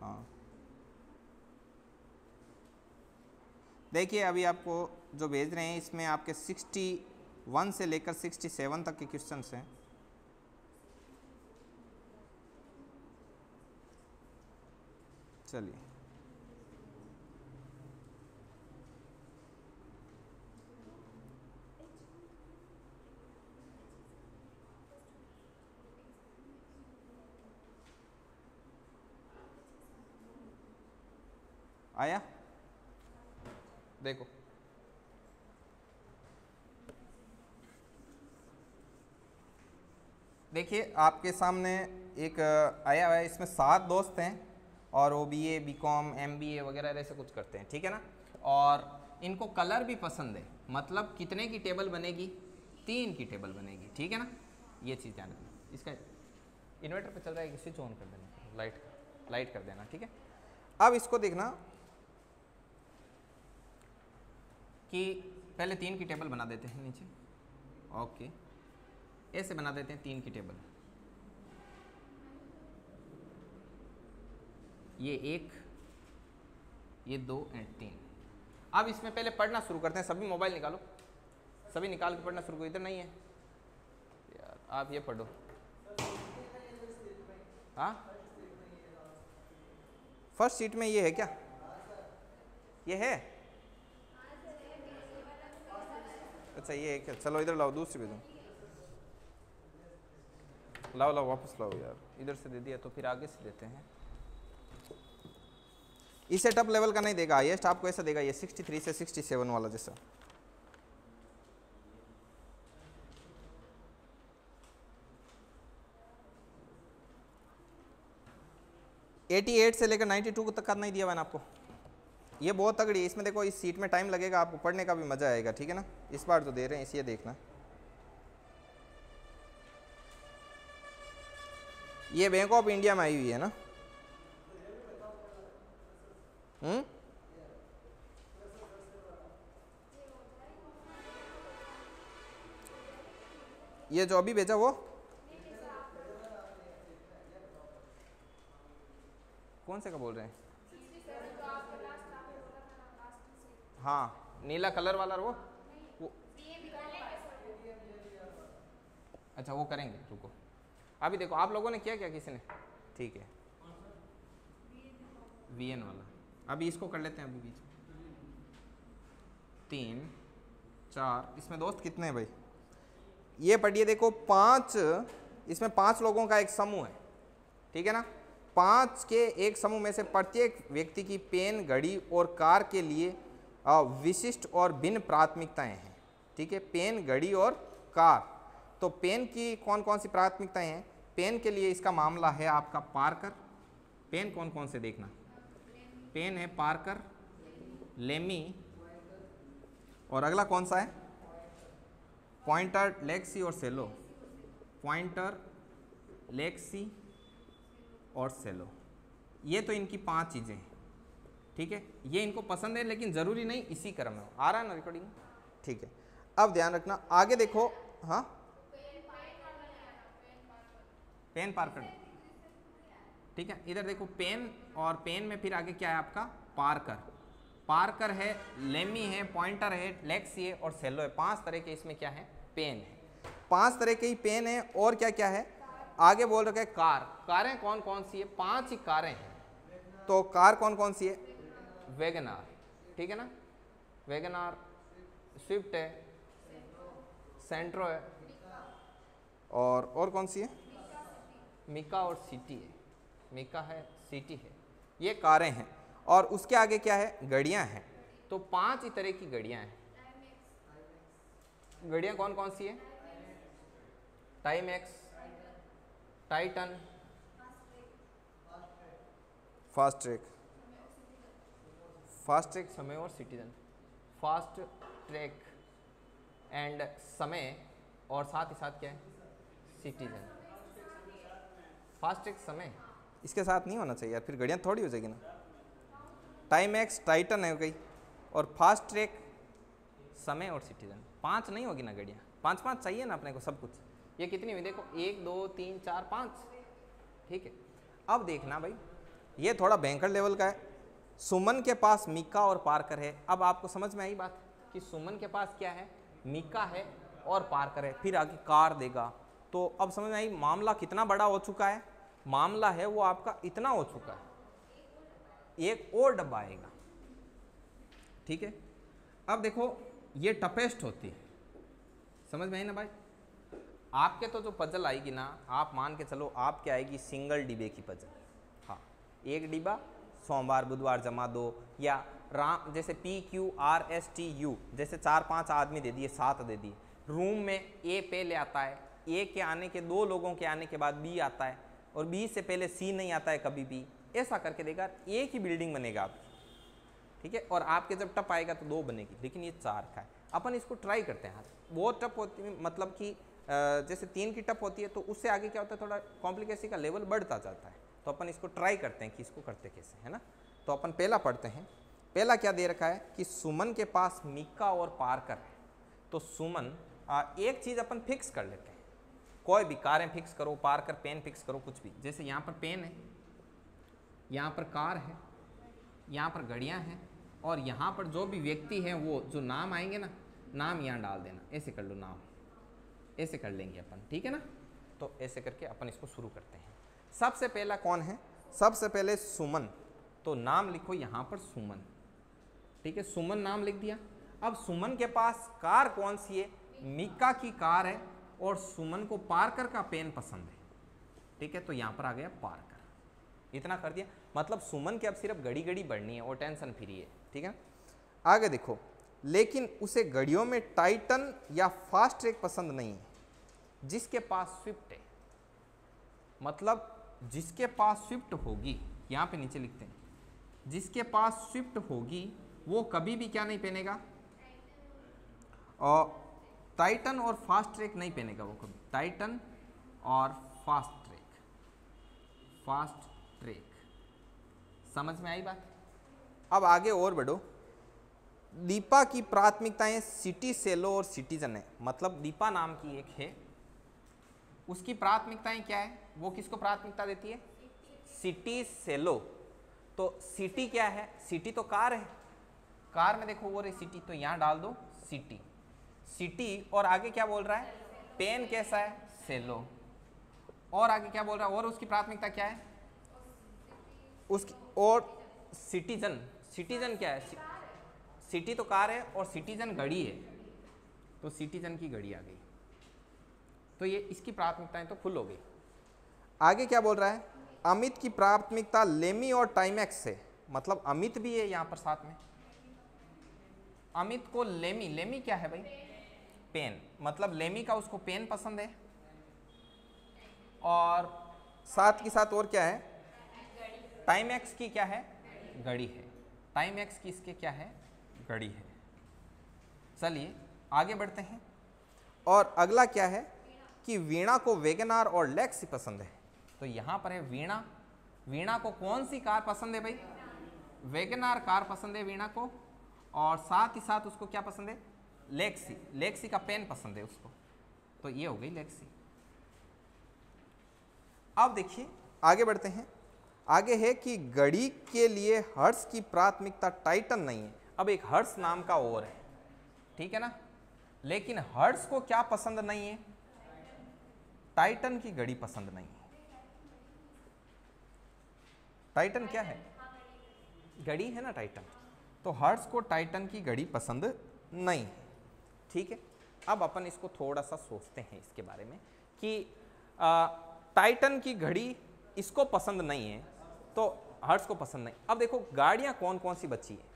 हाँ देखिए अभी आपको जो भेज रहे हैं इसमें आपके 61 से लेकर 67 तक के क्वेश्चंस हैं। चलिए आया, देखो देखिए आपके सामने एक आया हुआ है, इसमें 7 दोस्त हैं और वो BA BCom MBA वगैरह ऐसे कुछ करते हैं, ठीक है ना। और इनको कलर भी पसंद है, मतलब कितने की टेबल बनेगी, 3 की टेबल बनेगी, ठीक है ना। ये चीज़ ध्यान रखना। इसका इन्वर्टर पे चल रहा है कि स्विच ऑन कर देना, लाइट कर देना, ठीक है। अब इसको देखना कि पहले 3 की टेबल बना देते हैं नीचे, ओके ऐसे बना देते हैं 3 की टेबल। ये 1, ये 2 एंड 3। अब इसमें पहले पढ़ना शुरू करते हैं। सभी मोबाइल निकालो, सभी निकाल के पढ़ना शुरू करो। इधर नहीं है यार, आप ये पढ़ो। हाँ फर्स्ट सीट में ये है क्या, ये है, अच्छा ये है क्या। चलो इधर लाओ, दूसरी भेजो, लाओ वापस लाओ यार, इधर से दे दिया तो फिर आगे से देते हैं। इसे टॉप लेवल का नहीं देगा, हाईएस्ट आपको ऐसा देगा, ये 63 से 67 वाला जैसा। एटी 8 से लेकर 92 तक का नहीं दिया मैंने आपको। ये बहुत तगड़ी है, इसमें देखो इस सीट में टाइम लगेगा, आपको पढ़ने का भी मजा आएगा, ठीक है ना। इस बार जो दे रहे हैं इसे देखना। ये बैंक ऑफ इंडिया में आई हुई है ना। ये जो अभी भेजा वो कौन से का बोल रहे हैं? हाँ नीला कलर वाला वो अच्छा वो करेंगे, रुको। अभी देखो आप लोगों ने किया क्या किसी ने, ठीक है VN वाला। अभी इसको कर लेते हैं, अभी बीच 3 4, इसमें दोस्त कितने हैं भाई, ये पढ़िए। देखो 5, इसमें 5 लोगों का एक समूह है, ठीक है ना। 5 के एक समूह में से प्रत्येक व्यक्ति की पेन, घड़ी और कार के लिए विशिष्ट और भिन्न प्राथमिकताएं हैं, ठीक है। पेन, घड़ी और कार, तो पेन की कौन कौन सी प्राथमिकताएं हैं। पेन के लिए इसका मामला है आपका पार्कर। पेन कौन कौन से देखना, पेन है पार्कर, लेमी, और अगला कौन सा है, पॉइंटर, लेक्सी और सेलो। पॉइंटर, लेक्सी और सेलो, ये तो इनकी 5 चीज़ें हैं, ठीक है। ये इनको पसंद है लेकिन ज़रूरी नहीं इसी क्रम में हो। आ रहा है ना रिकॉर्डिंग, ठीक है। अब ध्यान रखना आगे देखो, हाँ पेन पार्कर, ठीक है। इधर देखो पेन, और पेन में फिर आगे क्या है आपका पार्कर। पार्कर है, लेमी है, पॉइंटर है, लेक्सी है और सेलो है। 5 तरह के इसमें क्या है, पेन है। 5 तरह के ही पेन है। और क्या क्या है, आगे बोल रखे कार। कारें कौन कौन सी है, 5 ही कारें हैं। तो कार कौन कौन सी है, वैगनार, ठीक है ना, वैगनार, स्विफ्ट है, सेंट्रो है, और कौन सी है, मिका और सिटी है। मिका है, सिटी है, ये कारें हैं। और उसके आगे क्या है, घड़ियां हैं। तो 5 ही तरह की घड़ियां हैं। घड़ियां कौन कौन सी है, टाइमेक्स, टाइटन, फास्ट ट्रैक, समय और सिटीजन। फास्ट ट्रैक एंड समय, और साथ ही साथ क्या है, सिटीजन। फास्ट ट्रैक समय इसके साथ नहीं होना चाहिए यार, फिर घड़ियाँ थोड़ी हो जाएगी ना। टाइमेक्स, टाइटन है गई, और फास्ट ट्रैक, समय और सिटीजन। 5 नहीं होगी ना घड़ियाँ, 5 चाहिए ना अपने को सब कुछ। ये कितनी हुई देखो, 1 2 3 4 5, ठीक है। अब देखना भाई ये थोड़ा भयंकर लेवल का है। सुमन के पास मीका और पार्कर है। अब आपको समझ में आई बात कि सुमन के पास क्या है, मीका है और पार्कर है, फिर आगे कार देगा। तो अब समझ में आई मामला कितना बड़ा हो चुका है। मामला है वो आपका इतना हो चुका है, एक और डब्बा आएगा, ठीक है। अब देखो ये टफेस्ट होती है, समझ में आई ना भाई। आपके तो जो पजल आएगी ना, आप मान के चलो आपके आएगी सिंगल डिब्बे की पजल। हाँ, एक डिब्बा सोमवार बुधवार जमा दो, या राम जैसे PQRSTU जैसे 4-5 आदमी दे दिए, 7 दे दिए। रूम में ए पहले आता है, ए के आने के 2 लोगों के आने के बाद बी आता है, और बी से पहले सी नहीं आता है कभी भी। ऐसा करके देगा, एक ही बिल्डिंग बनेगा आपकी, ठीक है। और आपके जब टप आएगा तो 2 बनेगी, लेकिन ये 4 का है। अपन इसको ट्राई करते हैं। वो टप होती है मतलब कि जैसे 3 की टप होती है, तो उससे आगे क्या होता है, थोड़ा कॉम्प्लिकेसी का लेवल बढ़ता जाता है। तो अपन इसको ट्राई करते हैं कि इसको करते कैसे, है ना। तो अपन पहला पढ़ते हैं। पहला क्या दे रखा है कि सुमन के पास मीका और पार्कर है। तो सुमन, एक चीज़ अपन फिक्स कर लेते हैं, कोई भी कारें फिक्स करो, पार्कर पेन फिक्स करो, कुछ भी। जैसे यहाँ पर पेन है, यहाँ पर कार है, यहाँ पर घड़ियाँ हैं, और यहाँ पर जो भी व्यक्ति हैं वो जो नाम आएंगे ना, नाम यहाँ डाल देना। ऐसे कर लो, नाम ऐसे कर लेंगे अपन, ठीक है ना। तो ऐसे करके अपन इसको शुरू करते हैं। सबसे पहला कौन है, सबसे पहले सुमन। तो नाम लिखो यहाँ पर सुमन, ठीक है। सुमन नाम लिख दिया। अब सुमन के पास कार कौन सी है, मीका की कार है, और सुमन को पार्कर का पेन पसंद है, ठीक है। तो यहाँ पर आ गया पार्कर। इतना कर दिया, मतलब सुमन की अब सिर्फ घड़ी घड़ी बढ़नी है और टेंशन फ्री है, ठीक है। आगे देखो, लेकिन उसे घड़ियों में टाइटन या फास्ट ट्रैक पसंद नहीं है, जिसके पास स्विफ्ट है। मतलब जिसके पास स्विफ्ट होगी, यहाँ पे नीचे लिखते हैं, जिसके पास स्विफ्ट होगी वो कभी भी क्या नहीं पहनेगा, और टाइटन और फास्ट ट्रैक नहीं पहनेगा वो कभी। टाइटन और फास्ट ट्रैक, फास्ट ट्रैक, समझ में आई बात। अब आगे और बढ़ो। दीपा की प्राथमिकताएं सिटी सेलो और सिटीजन है। मतलब दीपा नाम की एक है, उसकी प्राथमिकताएं क्या है, वो किसको प्राथमिकता देती है, सिटी सेलो। तो सिटी क्या है, सिटी तो कार है, कार में देखो वो रही सिटी, तो यहाँ डाल दो सिटी, सिटी। और आगे क्या बोल रहा है, पेन कैसा है, सेलो। और आगे क्या बोल रहा है, और उसकी प्राथमिकता क्या है उसकी, और सिटीजन। सिटीजन क्या है, सिटी तो कार है और सिटीजन घड़ी है, तो सिटीजन की घड़ी आ गई। तो ये इसकी प्राथमिकताएं तो फुल हो गई। आगे क्या बोल रहा है, अमित की प्राथमिकता लेमी और टाइमैक्स है। मतलब अमित भी है यहाँ पर साथ में। अमित को लेमी, लेमी क्या है भाई, पेन। मतलब लेमी का उसको पेन पसंद है, और साथ के साथ और क्या है, टाइमैक्स की क्या है, घड़ी है। टाइमैक्स की इसके क्या है, घड़ी है। चलिए आगे बढ़ते हैं। और अगला क्या है कि वीणा को वैगनआर और लेक्सी पसंद है। तो यहाँ पर है वीणा, वीणा को कौन सी कार पसंद है भाई, वैगनआर कार पसंद है वीणा को, और साथ ही साथ उसको क्या पसंद है, लेक्सी, लेक्सी का पेन पसंद है उसको। तो ये हो गई लेक्सी। अब देखिए आगे बढ़ते हैं। आगे है कि घड़ी के लिए हर्ष की प्राथमिकता टाइटन नहीं है। अब एक हर्ष नाम का और है, ठीक है ना, लेकिन हर्ष को क्या पसंद नहीं है, टाइटन की घड़ी पसंद नहीं है। टाइटन क्या है, घड़ी है ना टाइटन। तो हर्ष को टाइटन की घड़ी पसंद नहीं है, ठीक है। अब अपन इसको थोड़ा सा सोचते हैं इसके बारे में कि टाइटन की घड़ी इसको पसंद नहीं है, तो हर्ष को पसंद नहीं। अब देखो गाड़ियां कौन कौन सी बची है।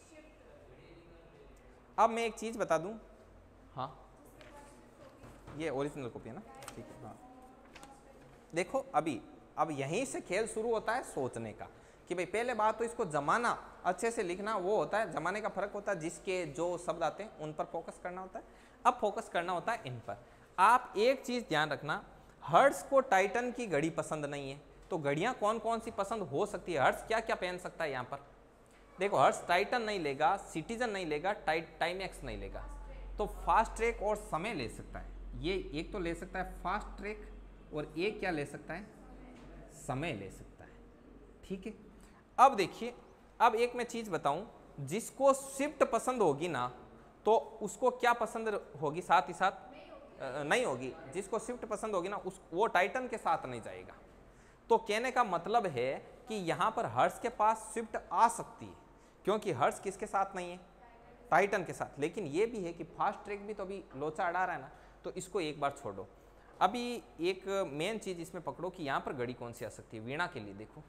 अब मैं एक चीज बता दूं, हाँ ये ओरिजिनल कॉपी है ना, ठीक है। हाँ देखो अभी, अब यहीं से खेल शुरू होता है सोचने का कि भाई पहले बात तो इसको जमाना अच्छे से लिखना वो होता है, जमाने का फर्क होता है, जिसके जो शब्द आते हैं उन पर फोकस करना होता है। अब फोकस करना होता है इन पर। आप एक चीज ध्यान रखना, हर्ष को टाइटन की घड़ी पसंद नहीं है, तो घड़ियां कौन कौन सी पसंद हो सकती है, हर्ष क्या क्या पहन सकता है। यहाँ पर देखो हर्ष टाइटन नहीं लेगा, सिटीजन नहीं लेगा, टाइमैक्स नहीं लेगा, तो फास्ट ट्रैक और समय ले सकता है। ये एक तो ले सकता है फास्ट ट्रैक, और एक क्या ले सकता है, समय ले सकता है। ठीक है। अब देखिए, अब एक मैं चीज बताऊं, जिसको स्विफ्ट पसंद होगी ना तो उसको क्या पसंद होगी, साथ ही साथ नहीं होगी। जिसको स्विफ्ट पसंद होगी ना उस वो टाइटन के साथ नहीं जाएगा। तो कहने का मतलब है कि यहां पर हर्ष के पास स्विफ्ट आ सकती है, क्योंकि हर्ष किसके साथ नहीं है, टाइटन के साथ। लेकिन ये भी है कि फास्ट ट्रैक भी तो अभी लोचा अड़ा रहा है ना, तो इसको एक बार छोड़ो। अभी एक मेन चीज इसमें पकड़ो कि यहां पर घड़ी कौन सी आ सकती है वीणा के लिए। देखो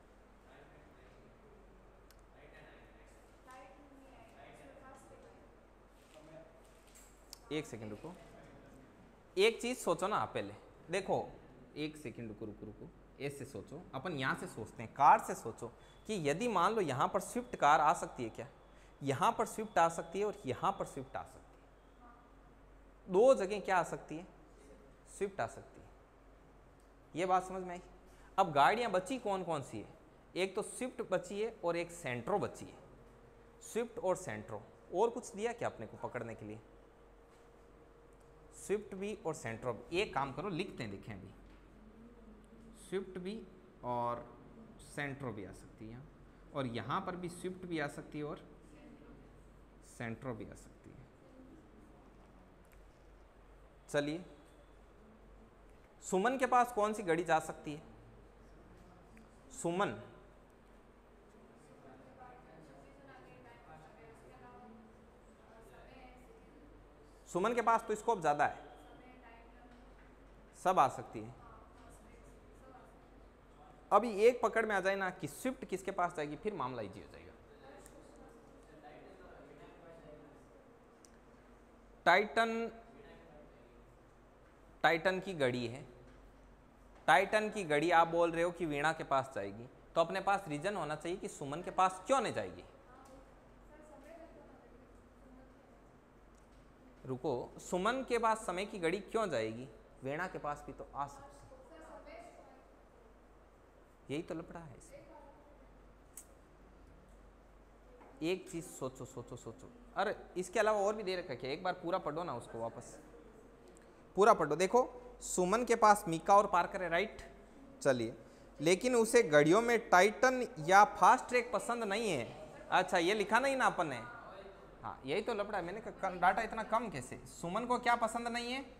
एक सेकंड रुको, एक चीज सोचो ना आप पहले। देखो एक सेकंड रुको रुको रुको, ऐसे सोचो, अपन यहां से सोचते हैं, कार से सोचो कि यदि मान लो यहां पर स्विफ्ट कार आ सकती है क्या, यहां पर स्विफ्ट आ सकती है और यहां पर स्विफ्ट आ सकती है। दो जगह क्या आ सकती है, स्विफ्ट आ सकती है। ये बात समझ में आई। अब गाड़ियां बची कौन कौन सी है, एक तो स्विफ्ट बची है और एक सेंट्रो बची है। स्विफ्ट और सेंट्रो, और कुछ दिया क्या अपने को पकड़ने के लिए, स्विफ्ट भी और सेंट्रो भी। एक काम करो, लिखते हैं, देखें अभी, स्विफ्ट भी और सेंट्रो भी आ सकती है यहाँ, और यहाँ पर भी स्विफ्ट भी आ सकती है और सेंट्रो भी आ सकती है। चलिए, सुमन के पास कौन सी घड़ी जा सकती है, सुमन सुमन के पास तो स्कोप ज्यादा है, सब आ सकती है। अभी एक पकड़ में आ जाए ना कि स्विफ्ट किसके पास जाएगी, फिर मामला इजी हो जाएगा। टाइटन की घड़ी है, टाइटन की घड़ी आप बोल रहे हो कि वीणा के पास जाएगी, तो अपने पास रीजन होना चाहिए कि सुमन के पास क्यों नहीं जाएगी। रुको, सुमन के पास समय की घड़ी क्यों जाएगी, वीणा के पास भी तो आ सकती, यही तो लफड़ा है इसमें। एक चीज सोचो सोचो सोचो, अरे इसके अलावा और भी दे रखा है, एक बार पूरा पढ़ो ना उसको, वापस पूरा पढ़ो। देखो, सुमन के पास मीका और पार्कर है, राइट। चलिए, लेकिन उसे घड़ियों में टाइटन या फास्ट ट्रैक पसंद नहीं है। अच्छा, ये लिखा नहीं ना अपन ने, हाँ यही तो लफड़ा है। मैंने कहा डाटा इतना कम कैसे, सुमन को क्या पसंद नहीं है,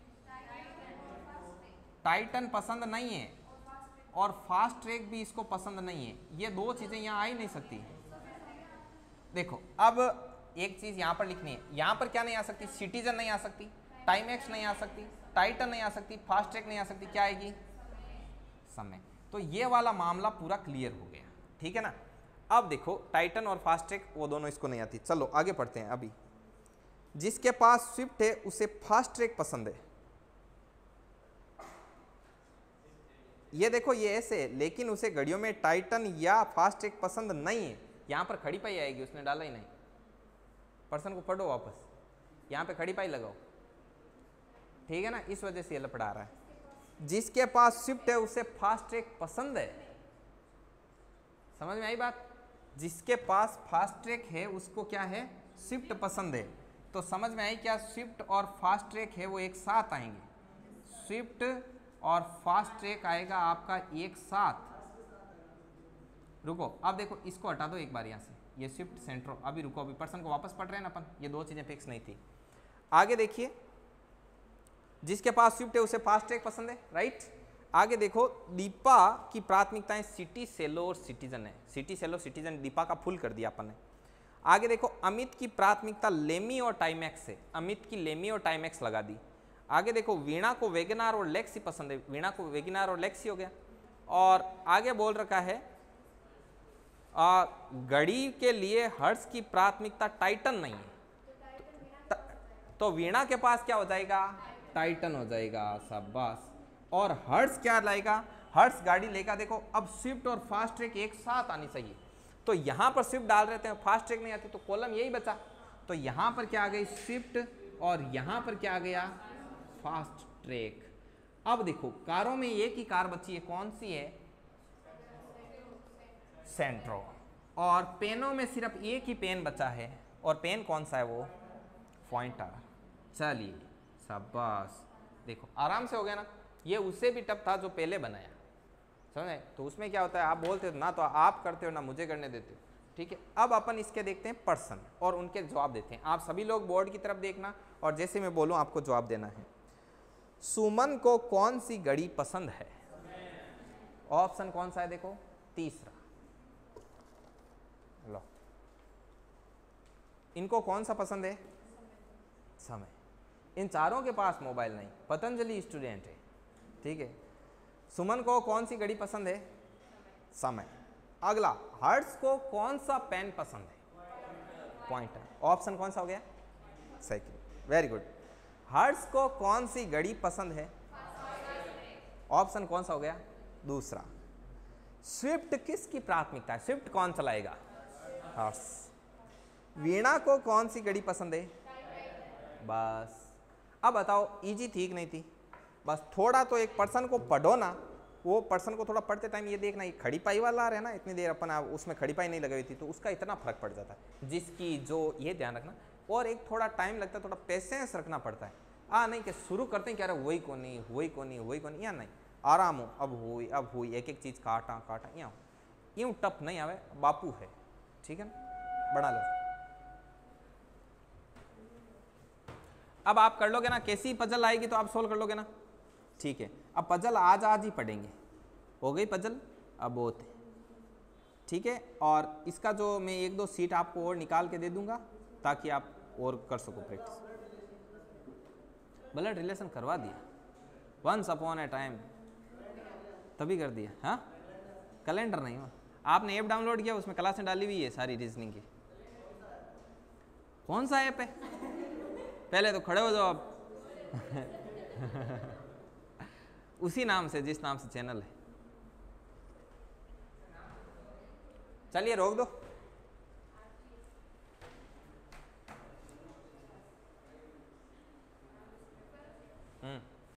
टाइटन पसंद नहीं है और फास्ट ट्रैक भी इसको पसंद नहीं है। ये दो चीजें यहाँ आ ही नहीं सकती। देखो, अब एक चीज यहाँ पर लिखनी है, यहाँ पर क्या नहीं आ सकती, सिटीजन नहीं आ सकती, टाइम एक्स नहीं आ सकती, टाइटन नहीं आ सकती, फास्ट ट्रैक नहीं आ सकती, क्या आएगी, समय। तो ये वाला मामला पूरा क्लियर हो गया, ठीक है ना। अब देखो, टाइटन और फास्ट ट्रैक वो दोनों इसको नहीं आती। चलो आगे पढ़ते हैं। अभी जिसके पास स्विफ्ट है उसे फास्ट ट्रैक पसंद है। ये देखो, ये ऐसे है, लेकिन उसे घड़ियों में टाइटन या फास्ट ट्रैक पसंद नहीं है। यहां पर खड़ी पाई आएगी, उसने डाला ही नहीं। पर्सन को पढ़ो वापस, यहां पे खड़ी पाई लगाओ, ठीक है ना। इस वजह से ये लफड़ा आ रहा है। जिसके पास स्विफ्ट है उसे फास्ट ट्रैक पसंद है, समझ में आई बात। जिसके पास फास्ट ट्रैक है उसको क्या है, स्विफ्ट पसंद है। तो समझ में आई क्या, स्विफ्ट और फास्ट ट्रैक है वो एक साथ आएंगे। स्विफ्ट और फास्ट ट्रैक आएगा आपका एक साथ। रुको, अब देखो इसको हटा दो एक बार यहाँ से, ये स्विफ्ट सेंट्रो। अभी रुको, अभी पर्सन को वापस पढ़ रहे हैं ना अपन, ये दो चीजें फिक्स नहीं थी। आगे देखिए, जिसके पास स्विफ्ट है उसे फास्ट ट्रैक पसंद है, राइट। आगे देखो, दीपा की प्राथमिकताएं सिटी, सेलो और सिटीजन है। सिटी, सेलो, सिटीजन दीपा का फुल कर दिया अपन ने। आगे देखो, अमित की प्राथमिकता लेमी और टाइमैक्स है, अमित की लेमी और टाइमैक्स लगा दी। आगे देखो, वीणा को वेगनार और लेक्सी पसंद है, वीणा को वेगनार और लेक्सी हो गया। और आगे बोल रखा है घड़ी के लिए हर्ष की प्राथमिकता टाइटन नहीं है, तो वीणा के पास क्या हो जाएगा, टाइटन हो जाएगा, शाबाश। और हर्ष क्या लाएगा, हर्ष गाड़ी लेगा। देखो, अब स्विफ्ट और फास्ट ट्रैक एक साथ आनी चाहिए, तो यहां पर स्विफ्ट डाल रहे थे, फास्ट ट्रैक नहीं आती, तो कॉलम यही बचा। तो यहां पर क्या आ गई, स्विफ्ट, और यहां पर क्या आ गया, फास्ट ट्रैक। अब देखो, कारों में एक ही कार बची है, कौन सी है, सेंट्रो। और पेनों में सिर्फ एक ही पेन बचा है, और पेन कौन सा है, वो पॉइंटर। चलिए, शाबाश। देखो आराम से हो गया ना, ये उससे भी टफ था जो पहले बनाया, समझे? तो उसमें क्या होता है, आप बोलते हो ना तो आप करते हो ना मुझे करने देते हो, ठीक है। अब अपन इसके देखते हैं पर्सन और उनके जवाब देते हैं। आप सभी लोग बोर्ड की तरफ देखना और जैसे मैं बोलूं आपको जवाब देना है। सुमन को कौन सी घड़ी पसंद है? ऑप्शन कौन सा है? देखो तीसरा। लो, इनको कौन सा पसंद है? समय। इन चारों के पास मोबाइल नहीं, पतंजलि स्टूडेंट है, ठीक है। सुमन को कौन सी घड़ी पसंद है? समय। अगला, हर्ष को कौन सा पेन पसंद है? पॉइंटर। ऑप्शन कौन सा हो गया? साइकिल। Very good. हर्ष को कौन सी घड़ी पसंद है? ऑप्शन कौन सा हो गया? दूसरा। स्विफ्ट किसकी प्राथमिकता है? स्विफ्ट कौन चलाएगा? हर्ष। वीणा को कौन सी घड़ी पसंद है? बस। अब बताओ, इजी थी कि नहीं थी? बस थोड़ा तो एक पर्सन को पढ़ो ना, वो पर्सन को थोड़ा पढ़ते टाइम ये देखना, ये खड़ी पाई वाला आ रहा है ना, इतनी देर अपन उसमें खड़ी पाई नहीं लगाई हुई थी, तो उसका इतना फर्क पड़ जाता है। जिसकी जो, ये ध्यान रखना। और एक थोड़ा टाइम लगता है, थोड़ा पेशेंस रखना पड़ता है। नहीं कि शुरू करते हैं, कह रहे वही को नहीं, वही को नहीं, वही को नहीं, यहाँ नहीं, आराम हो, अब हुई, एक एक चीज़ काटा यहाँ यूँ टप नहीं आवे, बापू है, ठीक है ना, बना लो। अब आप कर लोगे ना, कैसी पजल आएगी तो आप सोल्व कर लोगे ना, ठीक है। अब पजल आज ही पढ़ेंगे, हो गई पजल, अब बहुत है, ठीक है। और इसका जो मैं एक दो सीट आपको और निकाल के दे दूंगा ताकि आप और कर सको प्रैक्टिस। ब्लड रिलेशन करवा दिया, वंस अपॉन ए टाइम, तभी कर दिया। हाँ, कैलेंडर नहीं हो, आपने ऐप डाउनलोड किया, उसमें क्लासें डाली हुई है सारी रीजनिंग की। कौन सा ऐप है? पहले तो खड़े हो जाओ आप। उसी नाम से, जिस नाम से चैनल है। चलिए रोक दो।